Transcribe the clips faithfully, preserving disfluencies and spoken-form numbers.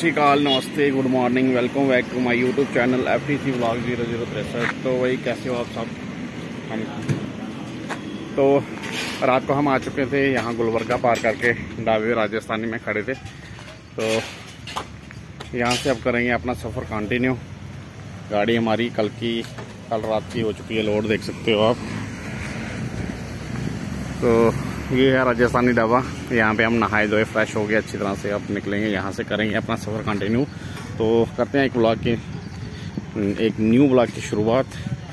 श्री अकाल, नमस्ते, good morning, welcome back to my YouTube channel F T C vlog zero zero तिरसठ। तो वही कैसे हो आप सब। हम तो रात को हम आ चुके थे यहाँ गुलबर्गा पार करके ढाबे राजस्थानी में खड़े थे। तो यहाँ से अब करेंगे अपना सफ़र कंटिन्यू। गाड़ी हमारी कल की कल रात की हो चुकी है लोड, देख सकते हो आप। तो ये है राजस्थानी ढाबा। यहाँ पे हम नहाए धोए फ्रेश हो गए अच्छी तरह से, अब निकलेंगे यहाँ से, करेंगे अपना सफ़र कंटिन्यू। तो करते हैं एक ब्लॉग की एक न्यू ब्लॉग की शुरुआत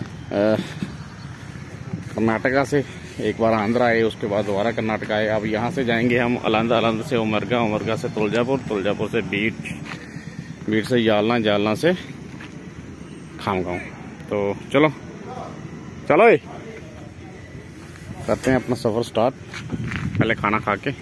कर्नाटका से। एक बार आंध्र आए, उसके बाद दोबारा कर्नाटका आए। अब यहाँ से जाएंगे हम अलंद, अलंद से उमरगा, उमरगा से तुलजापुर, तुलजापुर से बीट, बीट से जालना, जालना से खामगांव। तो चलो चलो ये करते हैं अपना सफ़र स्टार्ट, पहले खाना खा के।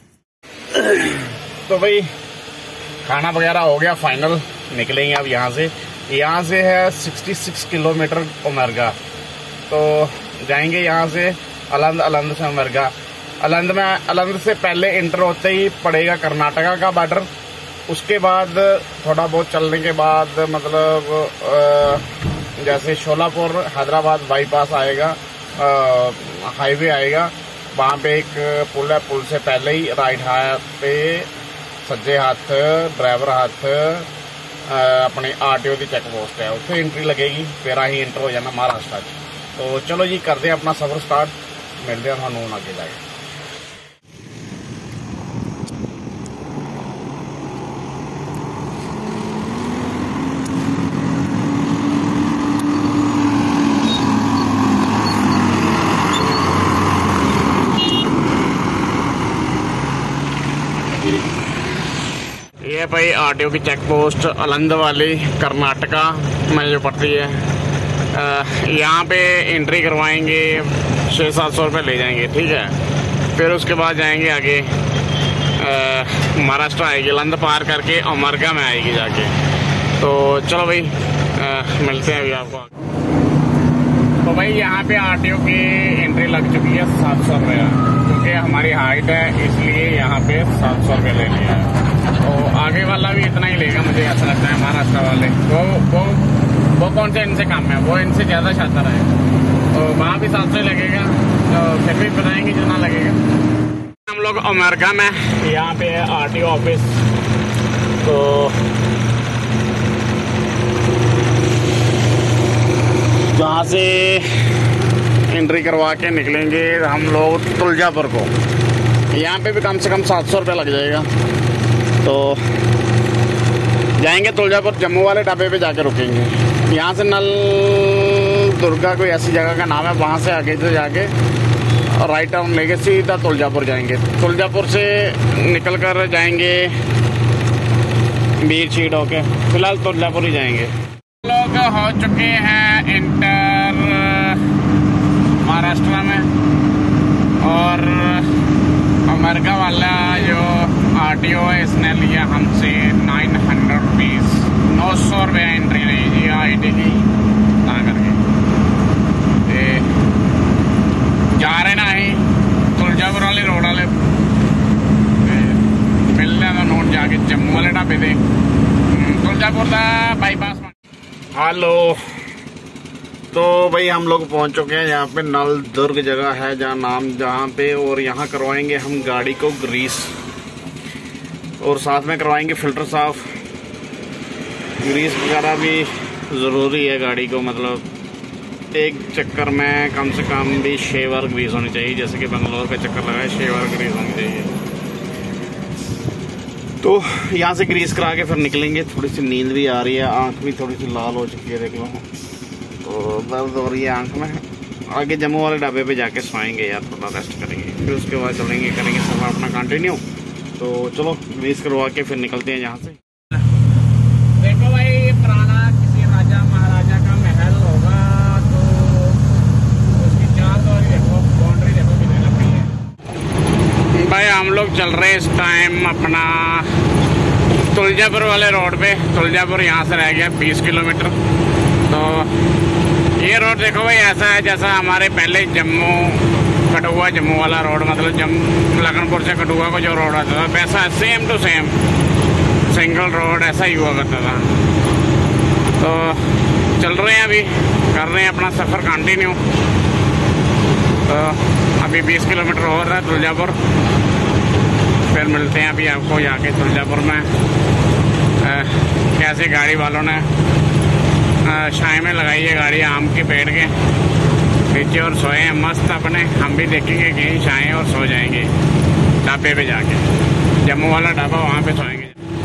तो भाई खाना वगैरह हो गया फाइनल, निकलेंगे अब यहाँ से। यहाँ से है छियासठ किलोमीटर उमरगा। तो जाएंगे यहाँ से अलंद, अलंद से उमरगा। अलंद में अलंद से पहले इंटर होते ही पड़ेगा कर्नाटका का बॉर्डर। उसके बाद थोड़ा बहुत चलने के बाद मतलब जैसे शोलापुर हैदराबाद बाईपास आएगा, हाईवे आएगा, वहाँ पे एक पुल है। पुल से पहले ही राइट हाथ पे सज्जे हाथ ड्राइवर हाथ अपने आरटीओ की चेक पोस्ट है, उससे एंट्री लगेगी, फिर ही एंटर हो जाना महाराष्ट्र। तो चलो जी करते हैं अपना सफर स्टार्ट, मिलते हैं थानू आगे जाके। ये भाई आरटीओ की चेक पोस्ट अलंद वाली कर्नाटका में जो पड़ती है। यहाँ पे एंट्री करवाएंगे, छः सात सौ रुपये ले जाएंगे, ठीक है। फिर उसके बाद जाएंगे आगे, महाराष्ट्र आएगी, अलंद पार करके उमरगा में आएगी जाके। तो चलो भाई आ, मिलते हैं अभी आपको। तो भाई यहाँ पे आरटीओ की एंट्री लग चुकी है सात सौ रुपये, क्योंकि हमारी हाइट है इसलिए यहाँ पे सात सौ रुपये ले लिया है। तो आगे वाला भी इतना ही लेगा, मुझे ऐसा लगता है, महाराष्ट्र वाले। वो वो वो कौन से इनसे कम है, वो इनसे ज़्यादा शानदार है। तो वहाँ भी सात सौ लगेगा, तो फिर भी बताएंगे जितना लगेगा। हम लोग उमरगा में, यहाँ पे है आरटीओ ऑफिस। तो जहाँ से एंट्री करवा के निकलेंगे हम लोग तुलजापुर को। यहाँ पे भी कम से कम सात सौ रुपये लग जाएगा। तो जाएंगे तुलजापुर, जम्मू वाले ढाबे पे जाके रुकेंगे। यहाँ से नल दुर्गा कोई ऐसी जगह का नाम है, वहाँ से आगे से जाके राइट टर्न लेके सीधा तुलजापुर जाएंगे। तुलजापुर से निकल कर जाएंगे बीर छीट होके, फिलहाल तुलजापुर ही जाएंगे। लोग हो चुके हैं इंटर महाराष्ट्र में, और उमरगा वाला जो आरटीओ है इसने लिया हमसे नाइन हंड्रेड रुपीज़, नौ सौ रुपये entry Lee ji I T की, ता करके ते जा रहे ना ही तुलजापुर वाले रोड वाले मिलने का नोट जाके जम्मू वाले ढाबे थे तुलजापुर का बाईपास। हेलो, तो भाई हम लोग पहुंच चुके हैं यहाँ पे। नल दुर्ग जगह है जहाँ नाम जहाँ पे, और यहाँ करवाएंगे हम गाड़ी को ग्रीस, और साथ में करवाएंगे फिल्टर साफ। ग्रीस वगैरह भी ज़रूरी है गाड़ी को, मतलब एक चक्कर में कम से कम भी छः बार ग्रीस होनी चाहिए। जैसे कि बंगलोर का चक्कर लगा है, छः बार ग्रीस होनी चाहिए। तो यहाँ से ग्रीस करा के फिर निकलेंगे। थोड़ी सी नींद भी आ रही है, आँख भी थोड़ी सी लाल हो चुकी है, देख लो, तो दर्द हो रही है आँख में। आगे जम्मू वाले ढाबे पे जाके सोएंगे यार, थोड़ा रेस्ट करेंगे, फिर उसके बाद चलेंगे, करेंगे सफर अपना कंटिन्यू। तो चलो ग्रीस करवा के फिर निकलते हैं यहाँ से। देखो भाई, पुराना किसी राजा महाराजा का महल होगा, तो उसकी चार दीवारी देखो, बाउंड्री देखो कितनी लंबी है। भाई हम लोग चल रहे हैं इस टाइम अपना तुलजापुर वाले रोड पे। तुलजापुर यहाँ से रह गया बीस किलोमीटर। तो ये रोड देखो भाई, ऐसा है जैसा हमारे पहले जम्मू कठुआ जम्मू वाला रोड, मतलब जम्मू लखनपुर से कठुआ को जो रोड आता था, वैसा same to same. Single road ऐसा ही हुआ करता था। तो चल रहे हैं, अभी कर रहे हैं अपना सफ़र कंटिन्यू। तो अभी बीस किलोमीटर हो रहा है तुलजापुर, फिर मिलते हैं अभी आपको जाके तुलजापुर में। आ, कैसे गाड़ी वालों ने छाए में लगाई है गाड़ी आम के पेड़ के नीचे और सोए हैं मस्त अपने। हम भी देखेंगे कहीं छाए और सो जाएंगे ढाबे पे जाके, जम्मू वाला ढाबा, वहाँ पे सोएंगे।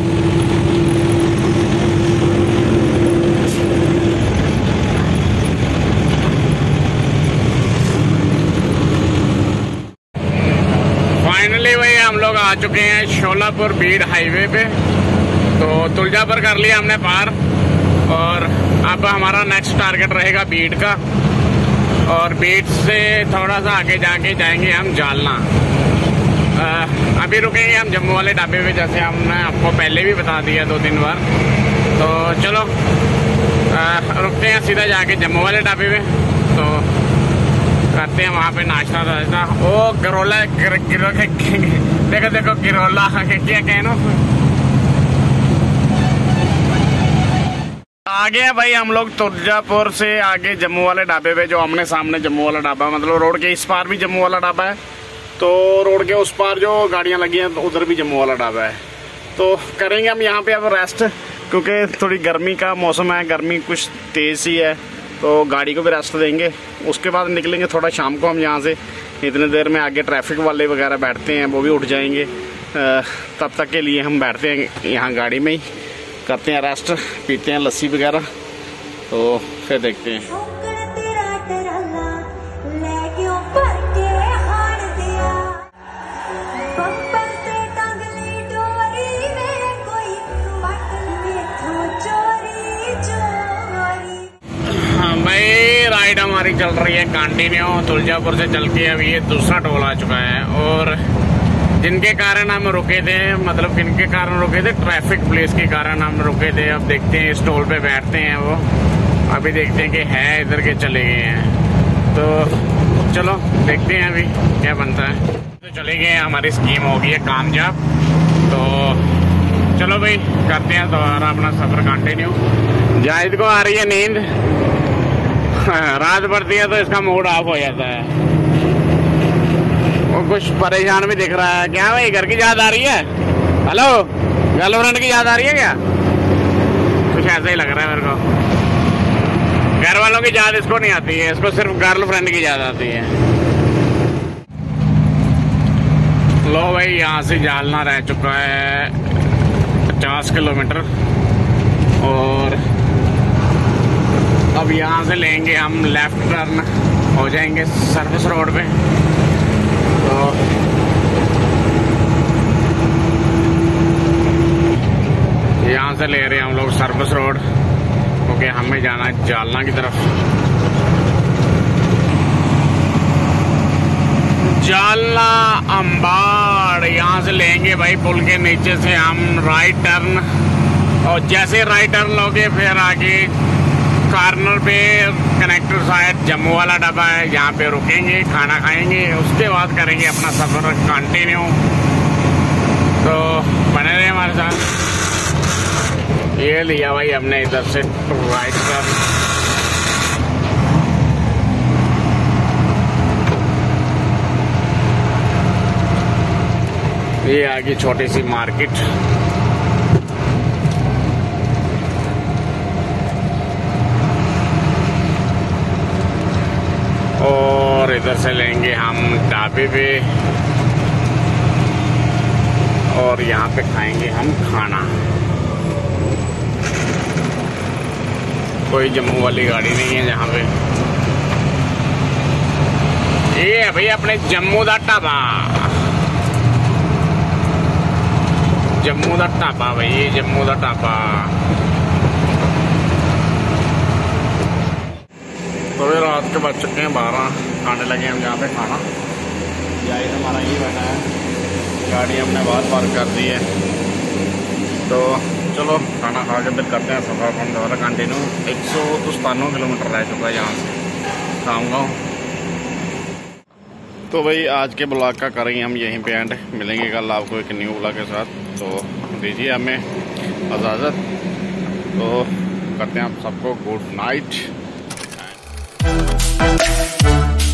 फाइनली भाई हम लोग आ चुके हैं शोलापुर बीड़ हाईवे पे। तो तुलजापुर कर लिया हमने पार, और अब हमारा नेक्स्ट टारगेट रहेगा बीड़ का, और बीड़ से थोड़ा सा आगे जाके जाएंगे हम जालना। आ, अभी रुकेंगे हम जम्मू वाले ढाबे पे, जैसे हमने आपको पहले भी बता दिया दो तीन बार। तो चलो आ, रुकते हैं सीधा जाके जम्मू वाले ढाबे पे। तो करते हैं वहाँ पे नाश्ता वाश्ता। ओ गिरोला गिर, गिरो देखो देखो गिरोला क्या कहनो। आगे है भाई हम लोग तुलजापुर से आगे जम्मू वाले ढाबे पे, जो हमने सामने जम्मू वाला ढाबा, मतलब रोड के इस पार भी जम्मू वाला ढाबा है, तो रोड के उस पार जो गाड़ियां लगी हैं तो उधर भी जम्मू वाला ढाबा है। तो करेंगे हम यहाँ पे अब रेस्ट, क्योंकि थोड़ी गर्मी का मौसम है, गर्मी कुछ तेज ही है, तो गाड़ी को भी रेस्ट देंगे। उसके बाद निकलेंगे थोड़ा शाम को हम यहाँ से। इतने देर में आगे ट्रैफिक वाले वगैरह बैठते हैं, वो भी उठ जाएंगे। तब तक के लिए हम बैठते हैं यहाँ गाड़ी में ही, करते हैं रेस्ट, पीते हैं लस्सी वगैरह, तो फिर देखते हैं। हाँ भाई, राइड हमारी चल रही है कंटिन्यू तुलजापुर से चल के। अभी ये दूसरा टोल आ चुका है, और जिनके कारण हम रुके थे, मतलब किनके कारण रुके थे, ट्रैफिक पुलिस के कारण हम रुके थे। अब देखते हैं, इस टोल पे बैठते हैं वो, अभी देखते हैं कि है इधर के चले गए हैं। तो चलो देखते हैं अभी क्या बनता है। तो चले गए, हमारी स्कीम हो गई है कामयाब। तो चलो भाई करते हैं दोबारा अपना सफर कंटिन्यू। जाहिद को आ रही है नींद, रात पड़ती है तो इसका मूड ऑफ हो जाता है, वो कुछ परेशान भी दिख रहा है। क्या भाई घर की याद आ रही है? हेलो, गर्लफ्रेंड की याद आ रही है क्या? कुछ ऐसा ही लग रहा है मेरे को। घर वालों की याद इसको नहीं आती है, इसको सिर्फ गर्लफ्रेंड की याद आती है। लो भाई, यहाँ से जालना रह चुका है पचास किलोमीटर, और अब यहाँ से लेंगे हम लेफ्ट टर्न, हो जाएंगे सर्विस रोड पे। तो यहाँ से ले रहे हैं हम लोग सर्विस रोड, क्योंकि हमें जाना है जालना की तरफ। जालना अंबाड़, यहाँ से लेंगे भाई पुल के नीचे से हम राइट टर्न, और जैसे राइट टर्न लोगे फिर आगे कॉर्नर पे कनेक्टर साइड जम्मू वाला ढाबा है, यहाँ पे रुकेंगे, खाना खाएंगे, उसके बाद करेंगे अपना सफर कंटिन्यू। तो बने रहे हमारे साथ। ये लिया भाई हमने इधर से राइट टर्न, ये आगे छोटी सी मार्केट, और इधर से लेंगे हम ढाबे पे, और यहाँ पे खाएंगे हम खाना। कोई जम्मू वाली गाड़ी नहीं है जहाँ पे। ये है भाई अपने जम्मू दा ढाबा, जम्मू दा ढाबा भाई, ये जम्मू दा ढाबा। तो भी रात के बज चुके हैं बारह, खाने लगे हम यहाँ पे खाना। यही हमारा ये बैठा है, गाड़ी हमने बाहर पार्क कर दी है। तो चलो खाना खा के फिर करते हैं सफर हम दोबारा कंटिन्यू। एक सौ सतानवे किलोमीटर रह चुका है यहाँ से शाम गाँव। तो भाई आज के ब्लॉग का करेंगे हम यहीं पे एंड, मिलेंगे कल आपको एक न्यू ब्लॉग के साथ। तो दीजिए हमें इजाज़त। तो करते हैं आप सबको गुड नाइट।